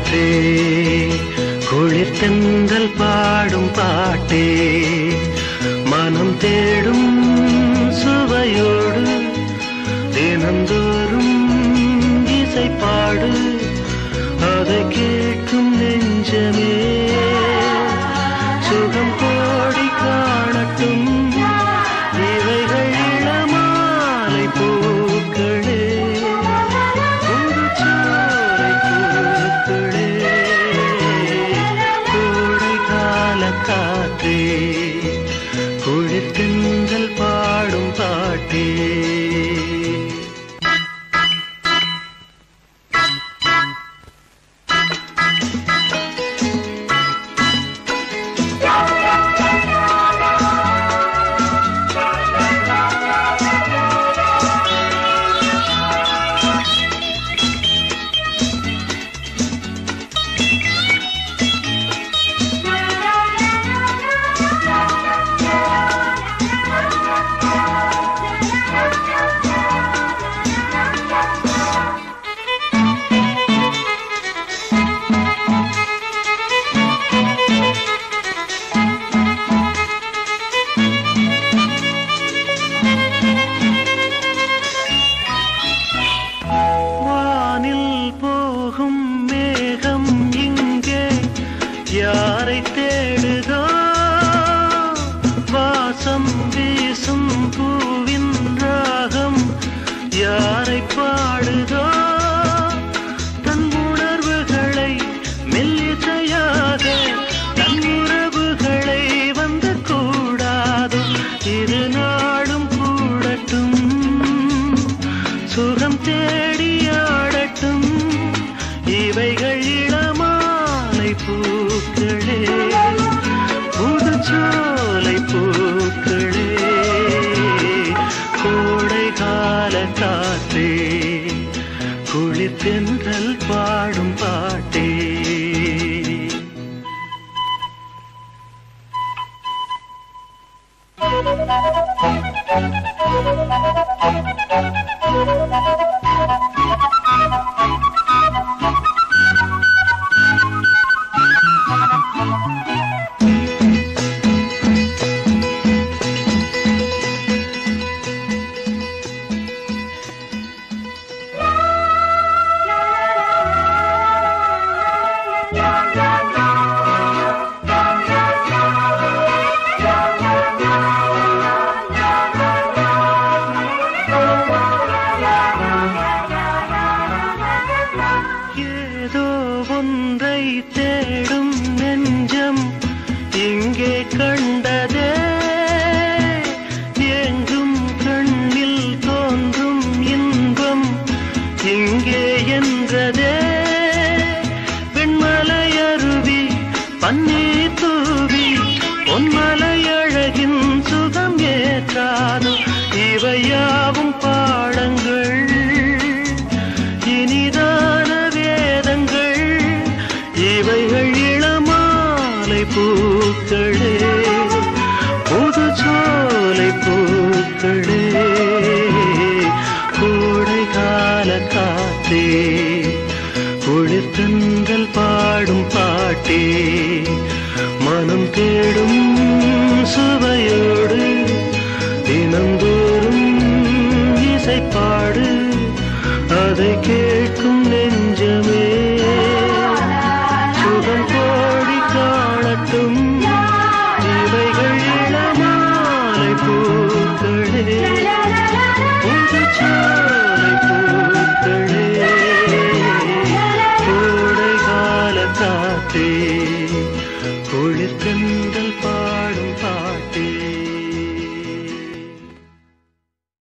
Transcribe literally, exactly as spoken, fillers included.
காற்றே குளிர்தென்றல் பாடும் பாட்டே மனம் தேடும் சுவையோடு தினந்தோறும் இசை பாடு அதை கேட்கும் நெஞ்சமே சுகம் கோடி காணட்டும் இவைகள் இளமாலை பூக்களே புதுச்சோலை பூக்களே கோடை கால காற்றே குளிர்தென்றல் பாடும் பாட்டே யாரை தேடுதோ வாசம் வீசும் பூவின் ராகம் யாரை பாடுதோ தன் உணர்வுகளை மெல்லிசையாக தன் உறவுகளை வந்து கூடாதோ இரு நாடும் கூடட்டும் சுகம் தேடியாடட்டும் இவைகள் இளமாலை பூக்களே புதுச்சோலை பூக்களே கோடை கால காற்றே குளிர்தென்றல் பாடும் பாட்டே ஒன்றை தேடும் நெஞ்சம் இங்கே கண்டதே எங்கும் கண்ணில் தோன்றும் இன்பம் இங்கே என்றதே வெண்மலை அருவி பன்னீர் தூவி பொன்மலை அழகின் சுகம் ஏற்றாதோ இவையாவும் பாடங்கள் இனிதான வேதங்கள் இவைகள் இளமாலை பூக்களே புதுச்சோலை பூக்களே கோடை கால காற்றே குளிர்தென்றல் பாடும் பாட்டே மனம் தேடும் சுவையோடு தினந்தோறும் இசை பாடு அதை கேட்கும் நெஞ்சமே சுகம் கோடி காணட்டும் இவைகள் இளமாலை பூக்களே புதுச்சோலை